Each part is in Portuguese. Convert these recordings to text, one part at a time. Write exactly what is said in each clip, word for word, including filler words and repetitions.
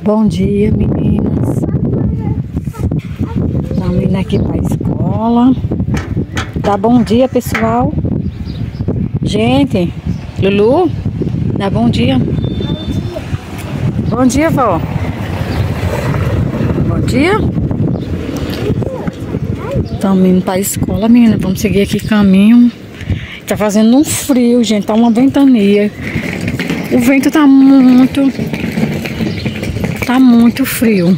Bom dia, meninas. Estamos indo aqui para a escola. Dá bom dia, pessoal. Gente, Lulu, dá bom dia. Bom dia, vó. Bom dia. Estamos indo para a escola, menina. Vamos seguir aqui caminho. Tá fazendo um frio, gente. Tá uma ventania. O vento tá muito... Tá muito frio.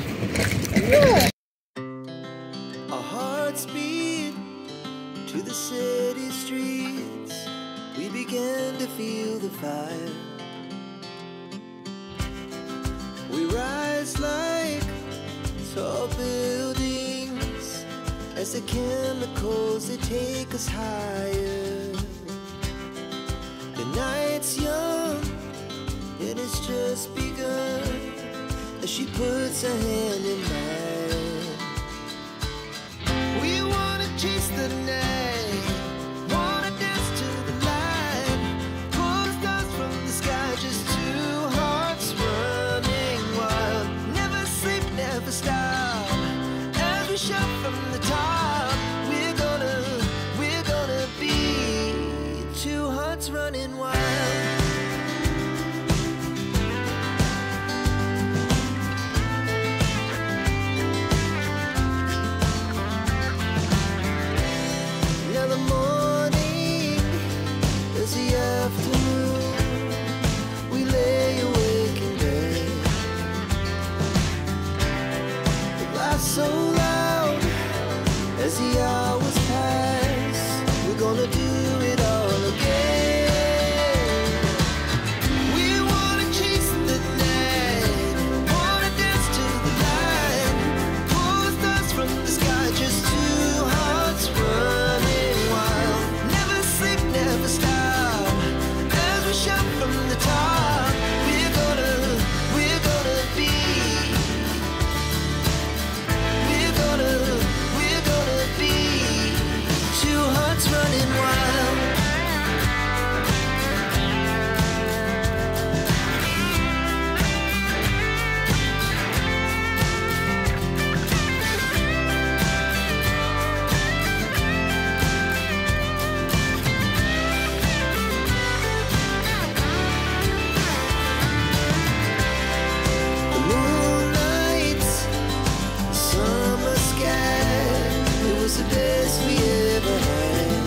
As the chemicals that take us higher. The night's young, and it's just begun. As she puts her hand in mine, we wanna chase the night, wanna dance to the light, pull the stars from the sky, just two hearts running wild. Never sleep, never stop, as we shout from the top. We're gonna, we're gonna be two hearts running wild. Now the morning is the afternoon. We lay awake in bed. The laughs so loud as the hours pass. We're gonna do it all again. We wanna chase the night, wanna dance to the light, pull the stars from the sky, just two hearts running wild. Never sleep, never stop, as we shout from the top. We're gonna, we're gonna be, we're gonna, we're gonna be two hearts running wild. The moonlight, the summer sky, it was the best we ever had.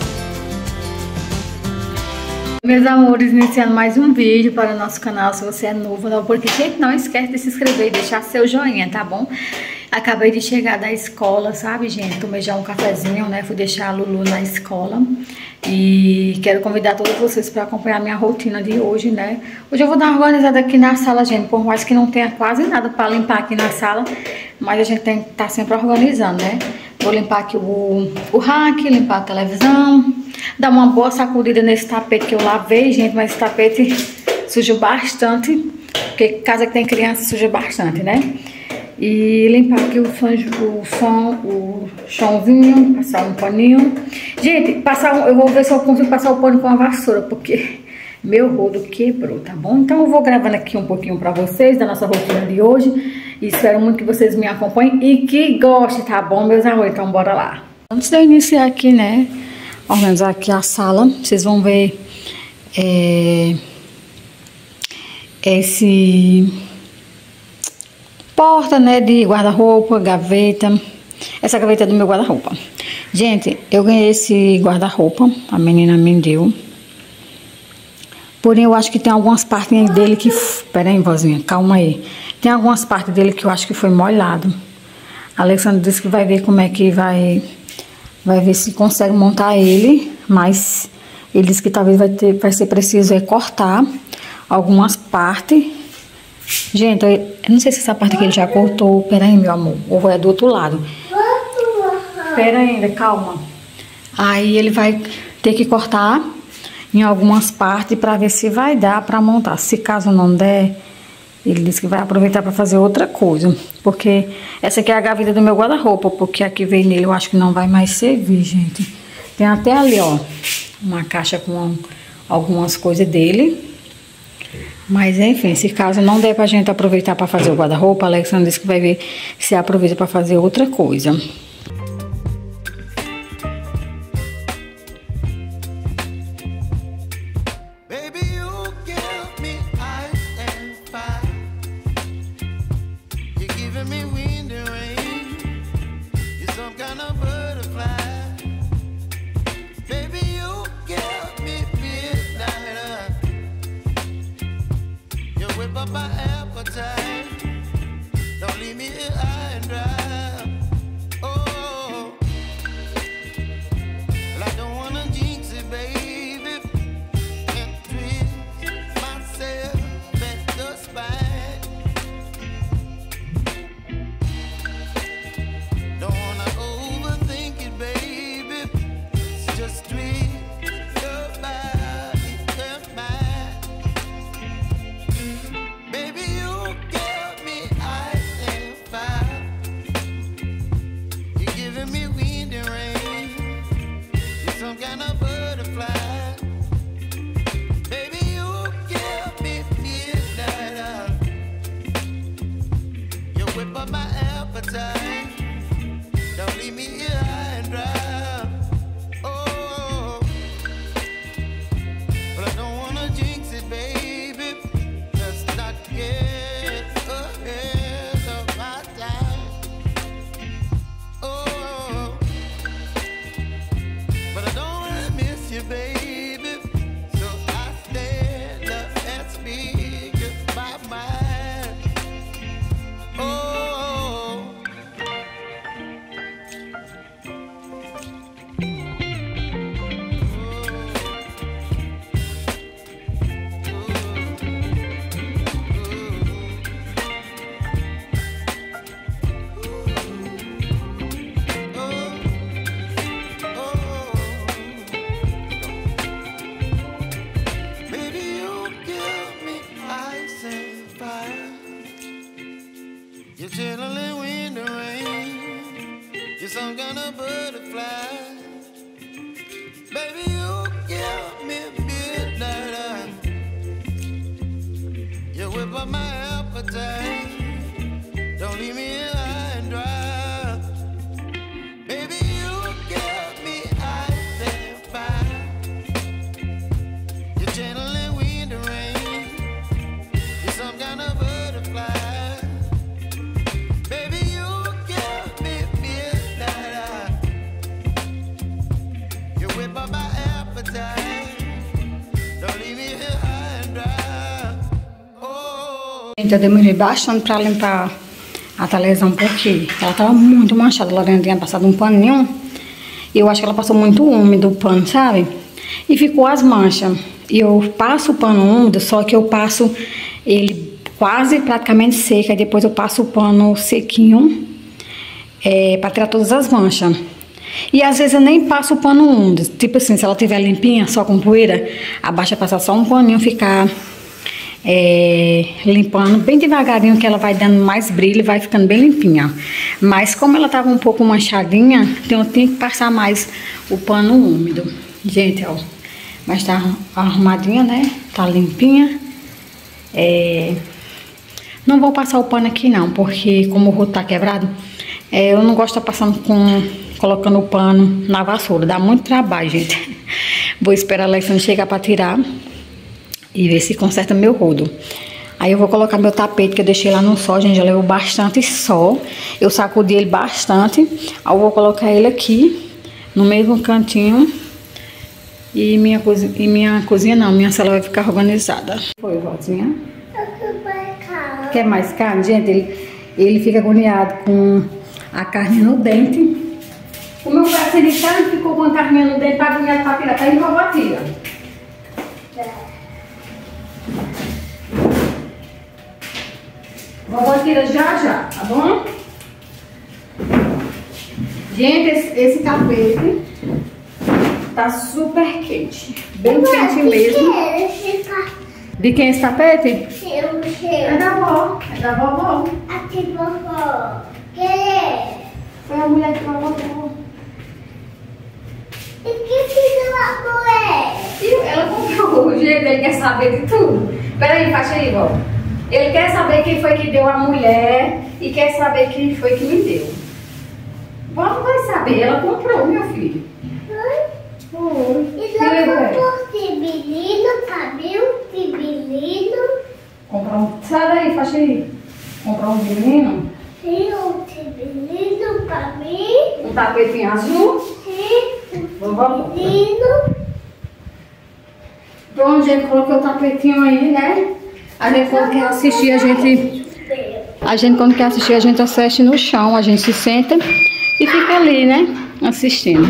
Meus amores, iniciando mais um vídeo para o nosso canal. Se você é novo, não, porque gente, não esquece de se inscrever e deixar seu joinha, tá bom? Acabei de chegar da escola, sabe, gente? Tomei já um cafezinho, né? Fui deixar a Lulu na escola. E quero convidar todos vocês para acompanhar a minha rotina de hoje, né? Hoje eu vou dar uma organizada aqui na sala, gente. Por mais que não tenha quase nada para limpar aqui na sala, mas a gente tem que estar sempre organizando, né? Vou limpar aqui o, o rack, limpar a televisão, dar uma boa sacudida nesse tapete que eu lavei, gente. Mas esse tapete sujou bastante, porque casa que tem criança suja bastante, né? E limpar aqui o som, o, som, o chãozinho, passar um paninho. Gente, passar um, eu vou ver se eu consigo passar o pano com a vassoura, porque meu rodo quebrou, tá bom? Então eu vou gravando aqui um pouquinho pra vocês da nossa rotina de hoje. E espero muito que vocês me acompanhem e que gostem, tá bom, meus amores? Então bora lá. Antes de eu iniciar aqui, né, organizar aqui a sala, vocês vão ver é, esse... porta, né, de guarda-roupa, gaveta. Essa gaveta é do meu guarda-roupa. Gente, eu ganhei esse guarda-roupa, a menina me deu. Porém, eu acho que tem algumas partes dele que... Pera aí, vozinha, calma aí. Tem algumas partes dele que eu acho que foi molhado. A Alexandra disse que vai ver como é que vai... Vai ver se consegue montar ele. Mas ele disse que talvez vai, ter, vai ser preciso é, cortar algumas partes. Gente, eu não sei se essa parte aqui ele já cortou. Pera aí, meu amor. Ou é do outro lado. Pera ainda, calma. Aí ele vai ter que cortar em algumas partes para ver se vai dar para montar. Se caso não der, ele disse que vai aproveitar para fazer outra coisa. Porque essa aqui é a gaveta do meu guarda-roupa. Porque aqui veio nele, eu acho que não vai mais servir, gente. Tem até ali, ó, uma caixa com algumas coisas dele. Mas enfim, se caso não der pra gente aproveitar pra fazer o guarda-roupa, a Alexandra disse que vai ver se aproveita pra fazer outra coisa. Eu demorei bastante pra limpar a televisão porque ela tava muito manchada. A Lorena tinha passado um paninho e eu acho que ela passou muito úmido o pano, sabe? E ficou as manchas. E eu passo o pano úmido, só que eu passo ele quase praticamente seco. Aí depois eu passo o pano sequinho é, pra tirar todas as manchas. E às vezes eu nem passo o pano úmido. Tipo assim, se ela tiver limpinha, só com poeira, abaixa passar só um paninho, ficar... É, limpando bem devagarinho, que ela vai dando mais brilho e vai ficando bem limpinha. Mas como ela tava um pouco manchadinha, então eu tenho que passar mais o pano úmido. Gente, ó, mas tá arrumadinha, né? Tá limpinha. É, não vou passar o pano aqui não, porque como o roto tá quebrado, é, eu não gosto de estar passando com, colocando o pano na vassoura. Dá muito trabalho, gente. Vou esperar a Alexandra chegar pra tirar e ver se conserta meu rodo. Aí eu vou colocar meu tapete que eu deixei lá no sol, gente, já levou bastante sol. Eu sacudi ele bastante. Aí eu vou colocar ele aqui, no mesmo cantinho. E minha, cozinha, e minha cozinha não, minha sala vai ficar organizada. Foi, vozinha? Quer mais carne? Gente, ele, ele fica agoniado com a carne no dente. O meu pedaço de carne ficou com a carninha no dente, tá agoniado pra tirar, tá indo pra batida. Vovó tira já já, tá bom? Gente, esse, esse tapete tá super quente. Bem Ué, quente mesmo. Que é esse tapete? De quem é esse tapete? Seu, seu. É da vó. É da vovó. Aqui, vovó. Quem é? Foi a mulher que falou vovó. E que fiz a mulher? Ela comprou hoje, ele quer saber de tudo. Peraí, faixa aí, vó. Ele quer saber quem foi que deu a mulher e quer saber quem foi que me deu. Vó não vai saber, ela comprou, meu filho. Foi? Foi. E ela comprou cibilino, cabelo, cibilino. Comprou um... Sai daí, faixa aí. Comprou um menino. Sim, um cibilino pra mim. Um tapetinho azul. Sim, um Vamos. cibilino. Então a gente colocou o tapetinho aí, né? A gente quando quer assistir, a gente... A gente quando quer assistir, a gente assiste no chão. A gente se senta e fica ali, né? Assistindo.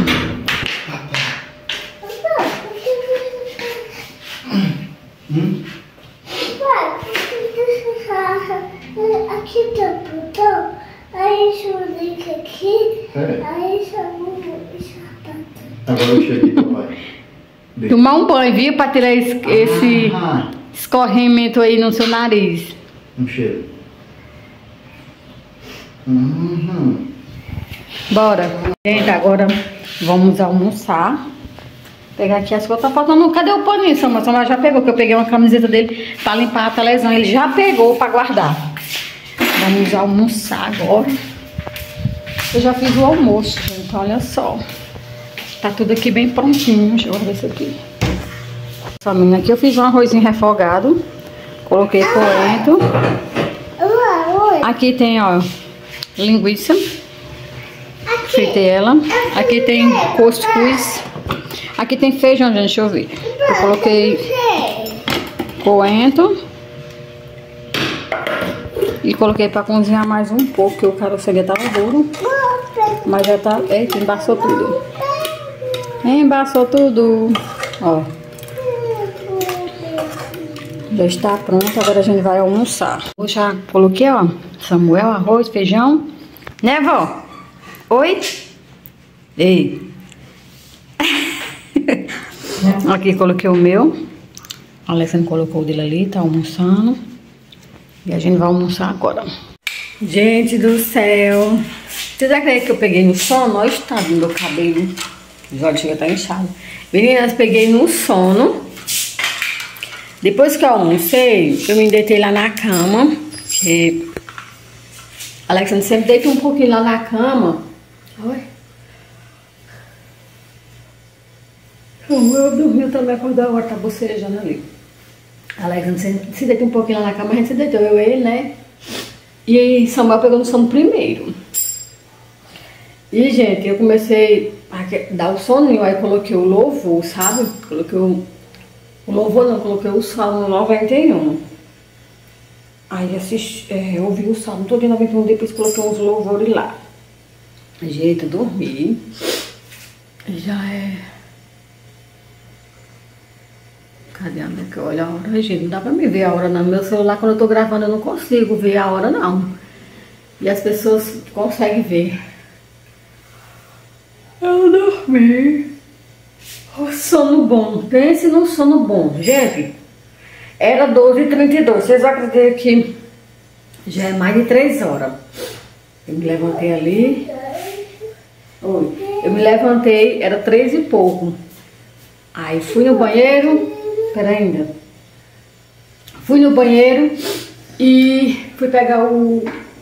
Hum? Aqui tá o botão, aí deixa o link aqui, É. aí chamou o sapato. Agora eu cheguei, papai. Tomar um banho, viu? Pra tirar esse, esse Ah, escorrimento aí no seu nariz. um cheiro. Uhum. Bora. Gente, agora vamos almoçar. Pegar aqui as coisas. Tá faltando... Cadê o paninho, Samuel? Samuel já pegou, que eu peguei uma camiseta dele pra limpar a televisão. Ele já pegou pra guardar. Vamos almoçar agora. Eu já fiz o almoço, gente. Olha só. Tá tudo aqui bem prontinho. Deixa eu guardar isso aqui. Essa menina aqui eu fiz um arrozinho refogado. Coloquei coentro. Aqui tem, ó, linguiça. Fritei ela. Aqui tem cuscuz. Aqui tem feijão, gente. Deixa eu ver. Eu coloquei coentro. E coloquei pra cozinhar mais um pouco, porque o caroço tava duro. Mas já tá... Eita, embaçou tudo. Embaçou tudo. Ó. Já está pronto, agora a gente vai almoçar. Eu já coloquei, ó, Samuel, arroz, feijão. Né, vó? Oi? Ei. Aqui coloquei o meu. A Alessandra colocou o dele ali, tá almoçando. E a gente vai almoçar agora. Gente do céu. Vocês acreditam que eu peguei no sono? Olha o estado do meu cabelo. Os olhos chegam a estar inchados. Meninas, peguei no sono. Depois que eu almocei, eu me deitei lá na cama. Porque a Alexandre sempre deita um pouquinho lá na cama. Oi. Eu dormi também, acordou agora, tá bocejando ali. A Alexandre se deita um pouquinho lá na cama, a gente se deitou, eu e ele, né? E aí Samuel pegou no sono primeiro. E, gente, eu comecei a dar o soninho, aí coloquei o louvor, sabe? Coloquei o, o louvor, não, coloquei o Salmo noventa e um. Aí assisti, é, eu ouvi o Salmo todo em noventa e um, depois coloquei uns louvores lá. Gente, eu dormi. Já é... Cadê a minha que olha a hora? Gente, não dá pra me ver a hora não. Meu celular, quando eu tô gravando, eu não consigo ver a hora não. E as pessoas conseguem ver. Eu dormi. Oh, sono bom. Pense num sono bom. Gente, era doze e trinta e dois. Vocês acreditam que já é mais de três horas. Eu me levantei ali. Oi. Eu me levantei, era três e pouco. Aí fui no banheiro. Pera ainda. Fui no banheiro e fui pegar o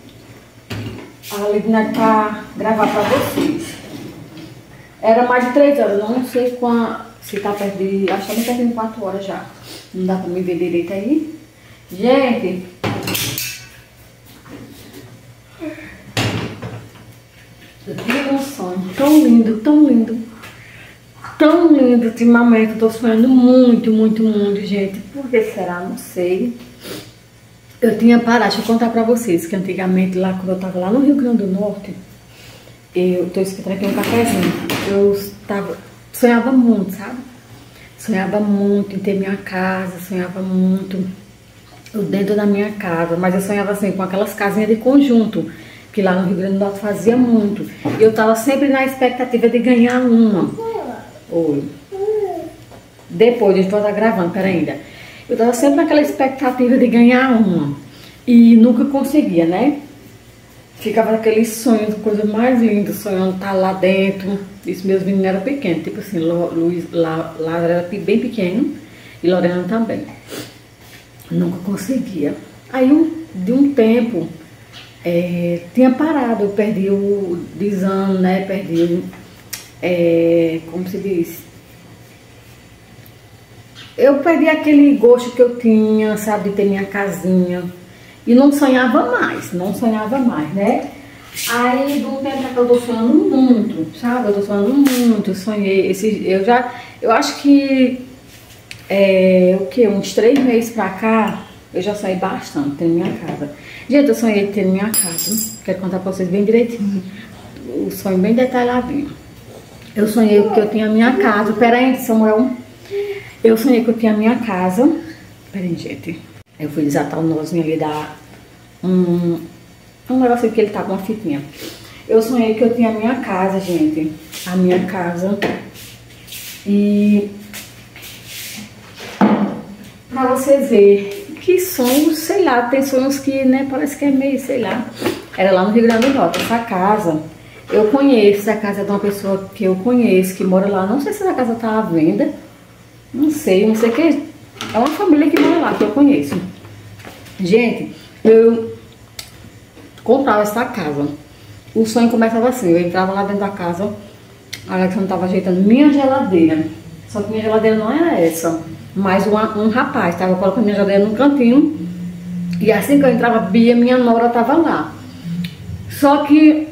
a Lignite pra gravar pra vocês. Era mais de três horas, não sei quando, se tá perto de... Acho que tá perto de quatro horas já. Não dá pra me ver direito aí. Gente. Eu tive um sonho tão lindo, tão lindo. Tão lindo ultimamente, eu tô sonhando muito, muito, muito, gente. Por que será? Não sei. Eu tinha parado, deixa eu contar pra vocês, que antigamente, lá quando eu tava lá no Rio Grande do Norte, eu tô escutando aqui um cafezinho, eu tava, sonhava muito, sabe? Sonhava muito em ter minha casa, sonhava muito dentro da minha casa, mas eu sonhava assim, com aquelas casinhas de conjunto, que lá no Rio Grande do Norte fazia muito. E eu tava sempre na expectativa de ganhar uma. Oi. Depois, deixa eu estar gravando, pera ainda. Eu tava sempre naquela expectativa de ganhar uma. E nunca conseguia, né? Ficava naqueles sonhos, coisa mais linda, sonhando estar lá dentro. Isso, meus meninos eram pequenos, tipo assim, Luiz lá, lá era bem pequeno e Lorena também. Nunca conseguia. Aí, um, de um tempo, é, tinha parado, eu perdi o desânimo, né? Perdi o, é, como se diz? Eu perdi aquele gosto que eu tinha, sabe, de ter minha casinha. E não sonhava mais, não sonhava mais, né? Aí, de um tempo que eu tô sonhando muito, sabe? Eu tô sonhando muito, eu sonhei, esse, eu já, eu acho que, é, o que, uns três meses pra cá, eu já sonhei bastante ter minha casa. Gente, eu sonhei ter minha casa, quero contar pra vocês bem direitinho, o sonho bem detalhadinho. Eu sonhei que eu tinha minha casa, peraí, Samuel, eu sonhei que eu tinha minha casa, peraí, gente, eu fui desatar o nozinho ali da, um, um negocinho que ele tá com uma fitinha. Eu sonhei que eu tinha minha casa, gente, a minha casa, e pra vocês verem que sonhos, sei lá, tem sonhos que, né, parece que é meio, sei lá, era lá no Rio Grande do Norte, essa casa, eu conheço, a casa é de uma pessoa que eu conheço, que mora lá, não sei se a casa tá à venda, não sei, não sei o que, é uma família que mora lá, que eu conheço. Gente, eu comprava essa casa, o sonho começava assim, eu entrava lá dentro da casa, a Alexandra tava ajeitando minha geladeira, só que minha geladeira não era essa, mas um, um rapaz tava colocando minha geladeira num cantinho, e assim que eu entrava, Bia, minha nora, tava lá. Só que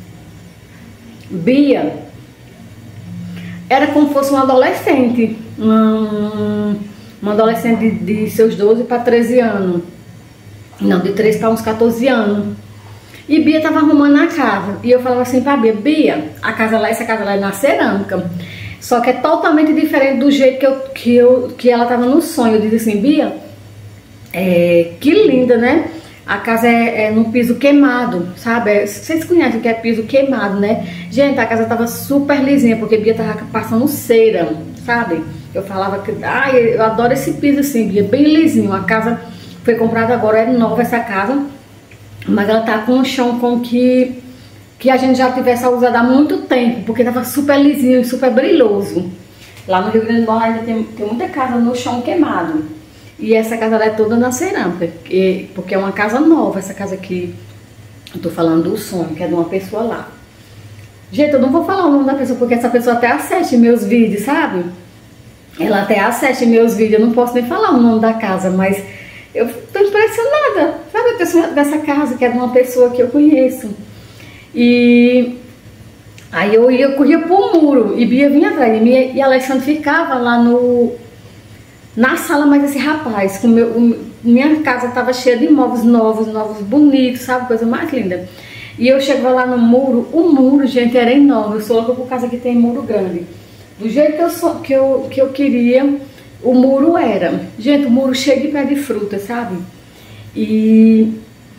Bia era como se fosse uma adolescente, uma, uma adolescente de, de seus doze para treze anos, não, de treze para uns quatorze anos. E Bia tava arrumando a casa, e eu falava assim pra Bia, Bia, a casa lá, essa casa lá é na cerâmica, só que é totalmente diferente do jeito que, eu, que, eu, que ela tava no sonho. Eu disse assim, Bia, é, que linda, né? A casa é, é no piso queimado, sabe? É, vocês conhecem o que é piso queimado, né? Gente, a casa tava super lisinha, porque Bia tava passando cera, sabe? Eu falava que, ai, eu adoro esse piso assim, Bia, bem lisinho. A casa foi comprada agora, é nova essa casa, mas ela tá com um chão com que... que a gente já tivesse usado há muito tempo, porque tava super lisinho e super brilhoso. Lá no Rio Grande do Norte ainda tem, tem muita casa no chão queimado. E essa casa lá é toda na cerâmica, e, porque é uma casa nova, essa casa aqui, eu tô falando do sonho, que é de uma pessoa lá. Gente, eu não vou falar o nome da pessoa, porque essa pessoa até assiste meus vídeos, sabe? Ela até assiste meus vídeos, eu não posso nem falar o nome da casa, mas eu tô impressionada, sabe? Eu tô sonhando dessa casa, que é de uma pessoa que eu conheço. E aí eu ia, eu corria pro muro, e Bia vinha atrás de mim, e a Alexandra ficava lá no, na sala, mas esse rapaz, com meu, o, minha casa tava cheia de móveis novos, novos, bonitos, sabe, coisa mais linda. E eu chegava lá no muro, o muro, gente, era enorme, eu sou louca por causa que tem muro grande. Do jeito que eu, sou, que eu, que eu queria, o muro era. Gente, o muro cheio de pé de fruta, sabe? E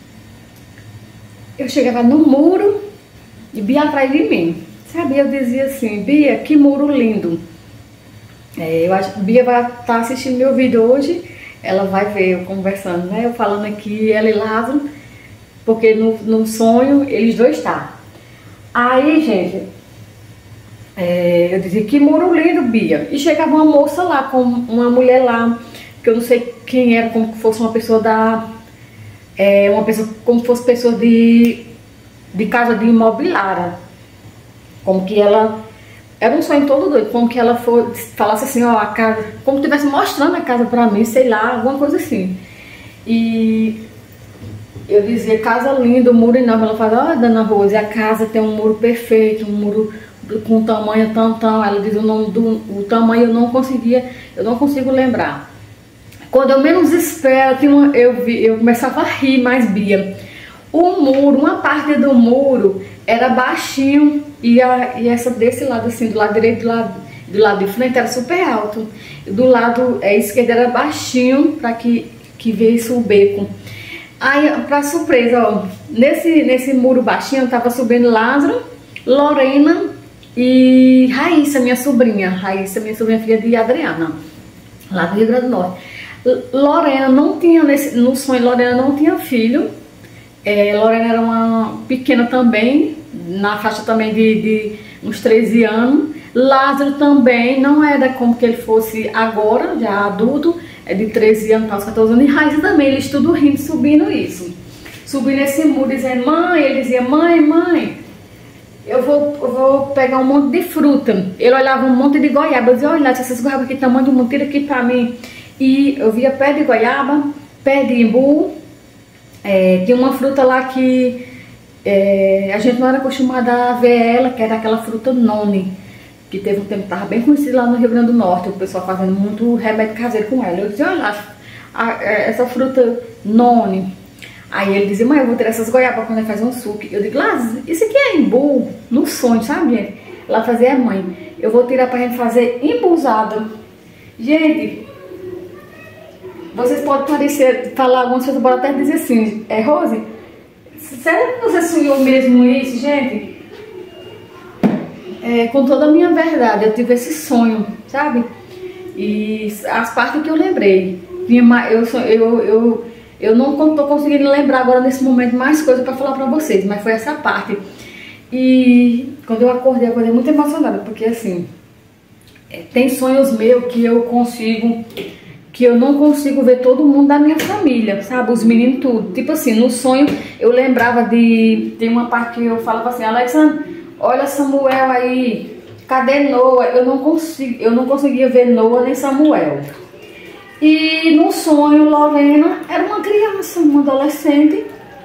eu chegava no muro, e Bia atrás de mim, sabe? Eu dizia assim, Bia, que muro lindo. É, eu acho que Bia vai estar tá assistindo meu vídeo hoje, ela vai ver eu conversando, né? Eu falando aqui, ela e Lázaro, porque no, no sonho eles dois tá. Aí, gente, é, eu dizia, que muro lindo, Bia. E chegava uma moça lá, com uma mulher lá, que eu não sei quem era, como que fosse uma pessoa da... É, uma pessoa, como fosse pessoa de... de casa de imobiliária, como que ela, era um sonho todo doido, como que ela for, falasse assim, ó, a casa, como estivesse mostrando a casa pra mim, sei lá, alguma coisa assim. E eu dizia, casa linda, muro enorme. Ela fala, ó, Dona Rose, a casa tem um muro perfeito, um muro com tamanho tão, tão. Ela diz o nome do o tamanho, eu não conseguia, eu não consigo lembrar. Quando eu menos espero, tinha uma, eu, vi, eu começava a rir mais, Bia. O muro, uma parte do muro era baixinho e, a, e essa desse lado assim, do lado direito, do lado, do lado de frente era super alto. Do lado é, esquerdo era baixinho para que, que veio o beco. Aí, pra surpresa, ó, nesse, nesse muro baixinho tava subindo Lázaro, Lorena e Raíssa, minha sobrinha. Raíssa, minha sobrinha, filha de Adriana, lá do Rio Grande do Norte. Lorena não tinha, nesse, no sonho, Lorena não tinha filho. É, Lorena era uma pequena também, na faixa também de, de uns treze anos. Lázaro também não era como que ele fosse agora, já adulto, é de treze anos, aos quatorze anos, e Raíssa também, eles tudo rindo, subindo isso. Subindo esse muro, dizendo, mãe, ele dizia, mãe, mãe, eu vou, eu vou pegar um monte de fruta. Ele olhava um monte de goiaba, eu dizia, olha, essas goiabas aqui, tamanho de um monte, tira aqui pra mim. E eu via pé de goiaba, pé de imbu, é, tem uma fruta lá que é, a gente não era acostumada a ver ela, que era aquela fruta noni, que teve um tempo que estava bem conhecida lá no Rio Grande do Norte, o pessoal fazendo muito remédio caseiro com ela. Eu dizia, olha, a, a, essa fruta noni. Aí ele dizia, mãe, eu vou ter essas goiabas quando ele fazer um suco. Eu digo, lá, isso aqui é imbu, no sonho, sabe, gente? Ela fazia, mãe, eu vou tirar pra gente fazer embusada. Gente, vocês podem parecer, falar algumas coisas, pode até dizer assim, é, Rose, será que você sonhou mesmo isso, gente? É, com toda a minha verdade, eu tive esse sonho, sabe? E as partes que eu lembrei, eu, eu, eu, eu não estou conseguindo lembrar agora nesse momento mais coisas para falar para vocês, mas foi essa parte. E quando eu acordei, eu acordei muito emocionada, porque assim, tem sonhos meus que eu consigo, que eu não consigo ver todo mundo da minha família, sabe? Os meninos tudo. Tipo assim, no sonho eu lembrava de, tem uma parte que eu falava assim, Alexandre, olha Samuel aí, cadê Noah? Eu não, consigo, eu não conseguia ver Noah nem Samuel. E no sonho, Lorena era uma criança, uma adolescente.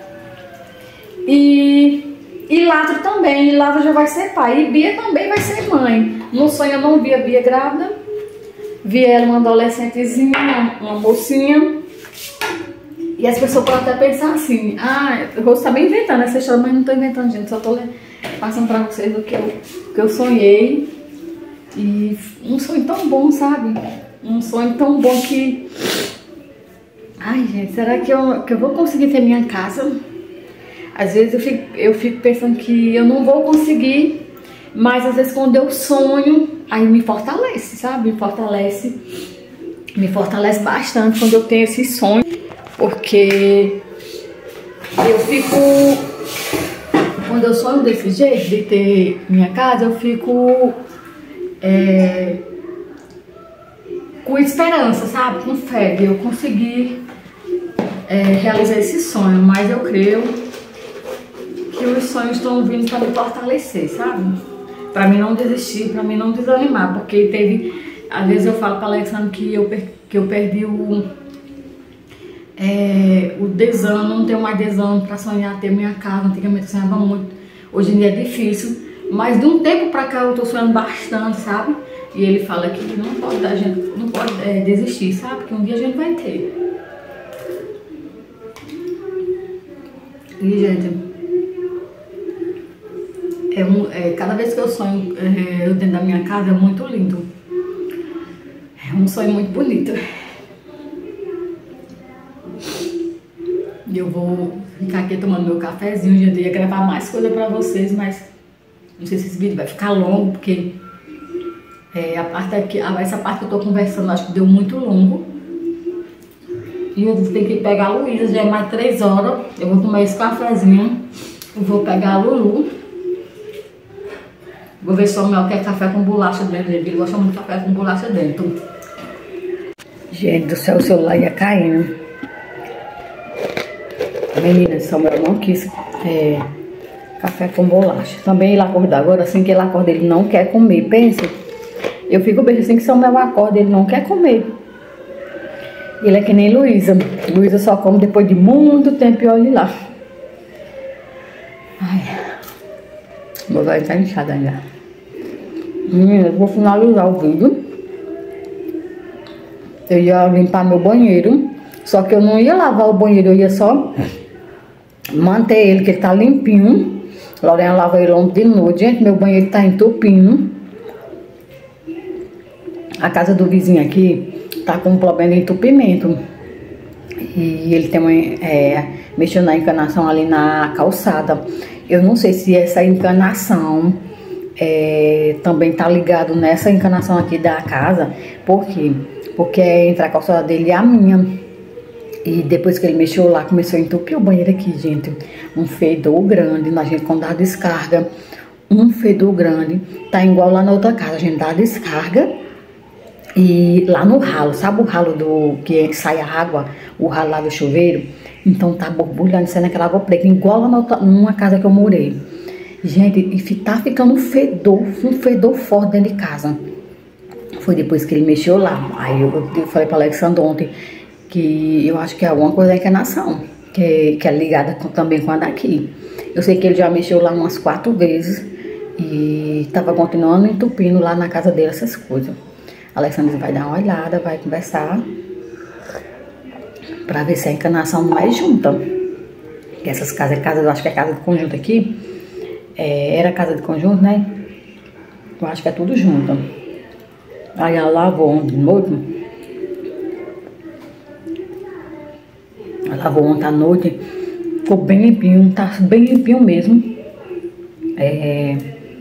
E, e Lázaro também, e Lázaro já vai ser pai. E Bia também vai ser mãe. No sonho eu não via Bia grávida. Vi ela uma adolescentezinha, uma, uma mocinha. E as pessoas podem até pensar assim, ah, eu vou estar bem inventando essa história, mas não estou inventando, gente. Só estou passando para vocês o que eu, que eu sonhei. E um sonho tão bom, sabe? Um sonho tão bom que... Ai, gente, será que eu, que eu vou conseguir ter minha casa? Às vezes eu fico, eu fico pensando que eu não vou conseguir, mas às vezes quando eu sonho, aí me fortalece, sabe? Me fortalece, me fortalece bastante quando eu tenho esse sonho, porque eu fico... Quando eu sonho desse jeito, de ter minha casa, eu fico... É, com esperança, sabe? Com fé de eu conseguir é, realizar esse sonho. Mas eu creio que os sonhos estão vindo para me fortalecer, sabe? Para mim não desistir, para mim não desanimar. Porque teve... Às vezes eu falo para Alexandre que eu, que eu perdi o... É, o desânimo, não tenho mais desânimo para sonhar ter minha casa. Antigamente eu sonhava muito. Hoje em dia é difícil. Mas de um tempo para cá eu tô sonhando bastante, sabe? E ele fala que não pode, a gente não pode é, desistir, sabe? Porque um dia a gente vai ter. E, gente, é um, é, cada vez que eu sonho é, eu dentro da minha casa é muito lindo. É um sonho muito bonito. E eu vou ficar aqui tomando meu cafezinho. Hoje eu ia gravar mais coisa pra vocês, mas não sei se esse vídeo vai ficar longo, porque... É, a parte aqui, essa parte que eu tô conversando, acho que deu muito longo. E eu tenho que pegar a Luísa, já é mais três horas. Eu vou tomar esse cafezinho. Eu vou pegar a Lulu. Vou ver se o Mel quer café com bolacha dentro dele. Ele gosta muito de café com bolacha dentro. Gente do céu, o celular ia caindo. Menina, Samuel não quis é, café com bolacha. Também ele acorda agora, assim que ele acorda, ele não quer comer. Pensa. Eu fico bem assim que Samuel acorda, ele não quer comer. Ele é que nem Luísa. Luísa só come depois de muito tempo e olha lá. Ai. Meu vai estar inchado ainda. Menina, eu vou finalizar o vídeo. Eu ia limpar meu banheiro. Só que eu não ia lavar o banheiro, eu ia só manter ele, que ele tá limpinho. Lorena lava ele ontem de noite. Gente, meu banheiro tá entupindo. A casa do vizinho aqui tá com um problema de entupimento. E ele tem uma, é, mexeu na encanação ali na calçada. Eu não sei se essa encanação é, também tá ligado nessa encanação aqui da casa. Por quê? Porque é entre a calçada dele e a minha. E depois que ele mexeu lá, começou a entupir o banheiro aqui, gente. Um fedor grande. A gente, quando dá descarga, um fedor grande. Tá igual lá na outra casa. A gente dá descarga. E lá no ralo, sabe o ralo do que sai a água, o ralo lá do chuveiro? Então tá borbulhando, saindo aquela água preta, igual lá na, numa casa que eu morei. Gente, e tá ficando um fedor, um fedor forte dentro de casa. Foi depois que ele mexeu lá. Aí eu, eu falei pra Alexandre ontem que eu acho que é alguma coisa da encarnação, que, que é ligada com, também com a daqui. Eu sei que ele já mexeu lá umas quatro vezes e tava continuando entupindo lá na casa dele essas coisas. A Alexandre vai dar uma olhada, vai conversar pra ver se a encarnação não é junta. Que essas casas, casas, eu acho que é casa de conjunto aqui. É, era casa de conjunto, né? Eu acho que é tudo junto. Aí ela lavou ontem de noite. Ela lavou ontem à noite. Ficou bem limpinho, tá bem limpinho mesmo. É,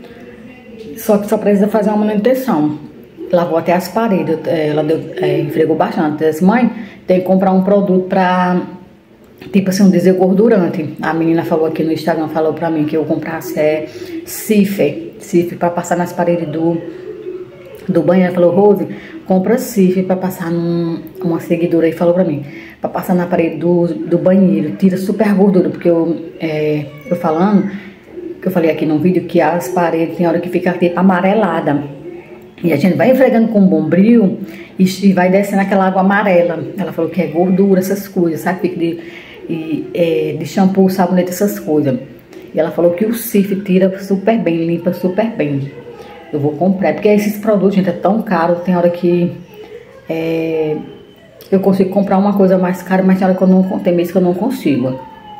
só que só precisa fazer uma manutenção. Lavou até as paredes, ela deu, é, esfregou bastante. Ela disse, mãe, tem que comprar um produto pra, tipo assim, um desengordurante. A menina falou aqui no Instagram, falou pra mim que eu comprasse é, Cif, Cif pra passar nas paredes do, do banheiro. Ela falou, Rose, compra Cif pra passar num, uma seguidora aí, falou pra mim, pra passar na parede do, do banheiro, tira super gordura, porque eu, é, eu falando, que eu falei aqui no vídeo, que as paredes tem hora que fica tipo amarelada. E a gente vai esfregando com um bombril e, e vai descendo aquela água amarela. Ela falou que é gordura, essas coisas, sabe? Fica de, e, é, de shampoo, sabonete, essas coisas. E ela falou que o Cif tira super bem, limpa super bem. Eu vou comprar, porque esses produtos, gente, é tão caro. Tem hora que é, eu consigo comprar uma coisa mais cara, mas tem hora que eu não, tem mês que eu não consigo.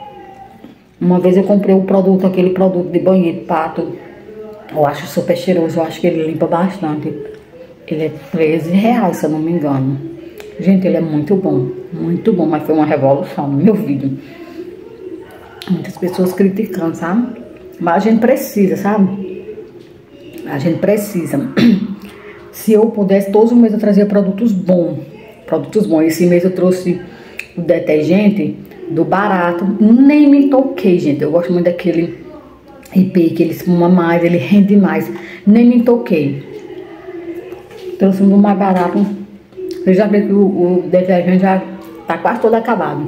Uma vez eu comprei o produto, aquele produto de banheiro, pato. Eu acho super cheiroso, eu acho que ele limpa bastante. Ele é treze reais, se eu não me engano. Gente, ele é muito bom, muito bom, mas foi uma revolução no meu vídeo. Muitas pessoas criticando, sabe? Mas a gente precisa, sabe? A gente precisa. Se eu pudesse, todos os meses eu trazia produtos bons. Produtos bons. Esse mês eu trouxe o detergente do barato. Nem me toquei, gente. Eu gosto muito daquele I P, que ele espuma mais, ele rende mais. Nem me toquei. Trouxe um mais barato. Eu já vi que o, o detergente já tá quase todo acabado.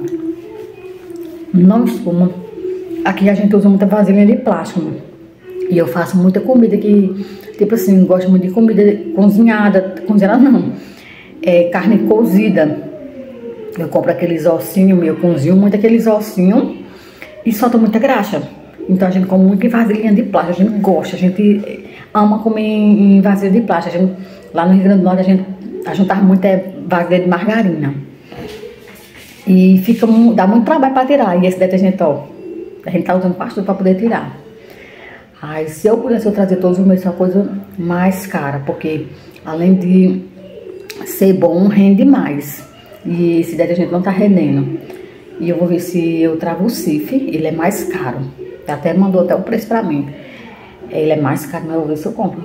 Não espuma. Aqui a gente usa muita vasilha de plástico. E eu faço muita comida que, tipo assim, gosto muito de comida cozinhada. Cozinhada não. É carne cozida. Eu compro aqueles ossinhos, eu cozinho muito aqueles ossinhos e solta muita graxa. Então a gente come muito em vasilhinha de plástico, a gente gosta, a gente ama comer em vasilha de plástico. A gente, lá no Rio Grande do Norte a gente juntava muito é, vasilha de margarina. E fica, dá muito trabalho para tirar. E esse detergente, ó, a gente tá usando quase tudo para poder tirar. Aí se eu pudesse eu trazer todos os meses uma coisa mais cara, porque além de ser bom, rende mais. E esse detergente não tá rendendo. E eu vou ver se eu trago o Cif, ele é mais caro. Até mandou até o preço pra mim. Ele é mais caro, mas eu vou ver se eu compro.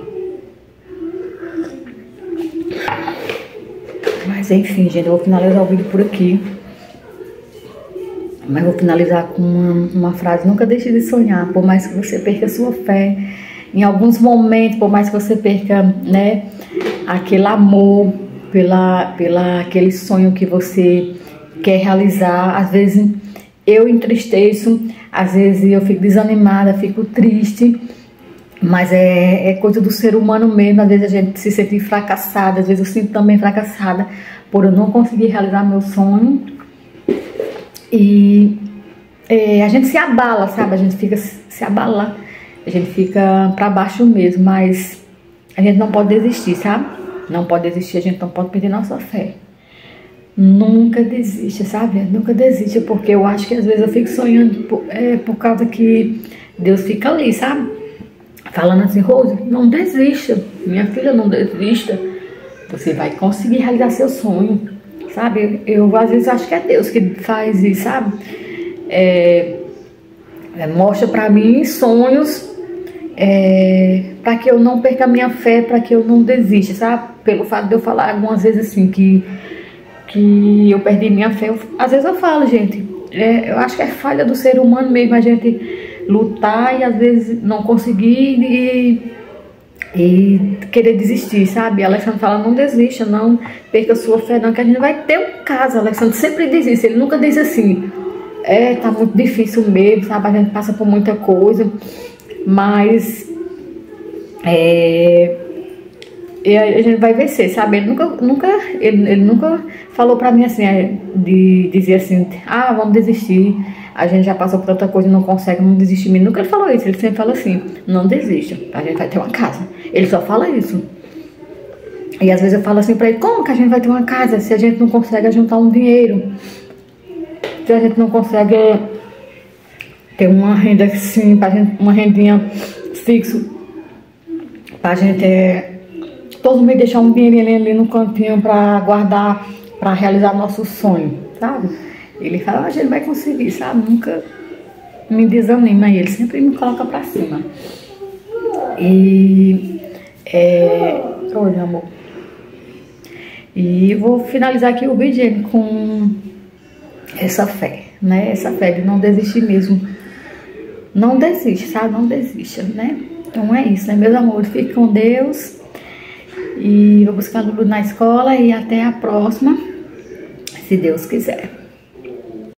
Mas enfim, gente, eu vou finalizar o vídeo por aqui. Mas vou finalizar com uma, uma frase: nunca deixe de sonhar, por mais que você perca a sua fé. Em alguns momentos, por mais que você perca, né, aquele amor pela, pela aquele sonho que você quer realizar, às vezes eu entristeço, às vezes eu fico desanimada, fico triste, mas é, é coisa do ser humano mesmo. Às vezes a gente se sente fracassada, às vezes eu sinto também fracassada por eu não conseguir realizar meu sonho. E é, a gente se abala, sabe? A gente fica se abala, a gente fica pra baixo mesmo, mas a gente não pode desistir, sabe? Não pode desistir, a gente não pode perder nossa fé. Nunca desista, sabe? Nunca desista, porque eu acho que às vezes eu fico sonhando por, é, por causa que Deus fica ali, sabe? Falando assim: Rose, não desista, minha filha, não desista. Você vai conseguir realizar seu sonho, sabe? Eu às vezes acho que é Deus que faz isso, sabe? É, é, mostra pra mim sonhos é, pra que eu não perca a minha fé, pra que eu não desista, sabe? Pelo fato de eu falar algumas vezes assim que que eu perdi minha fé. Eu, às vezes eu falo, gente, é, eu acho que é falha do ser humano mesmo, a gente lutar e às vezes não conseguir, e e querer desistir, sabe? A Alexandre fala, não desista, não perca sua fé, não, que a gente vai ter um caso. A Alexandre sempre diz isso, ele nunca diz assim, é, tá muito difícil mesmo, sabe? A gente passa por muita coisa, mas é, e a gente vai vencer, sabe? Ele nunca, nunca, ele, ele nunca falou pra mim assim, de dizer assim, ah, vamos desistir, a gente já passou por tanta coisa e não consegue, não desistir. Nunca ele falou isso, ele sempre fala assim, não desista, a gente vai ter uma casa. Ele só fala isso. E às vezes eu falo assim pra ele, como que a gente vai ter uma casa se a gente não consegue juntar um dinheiro? Se a gente não consegue ter uma renda assim, pra gente, uma rendinha fixa, pra gente é, todo mês deixar um dinheirinho ali no cantinho pra guardar, pra realizar nosso sonho, sabe? Ele fala, a gente vai conseguir, sabe? Nunca me desanima, ele sempre me coloca pra cima. E é, olha, amor, e vou finalizar aqui o vídeo com essa fé, né? Essa fé de não desistir mesmo. Não desiste, sabe? Não desista, né? Então é isso, né, meus amores? Fique com Deus. E vou buscar Lulu na escola. E até a próxima, se Deus quiser.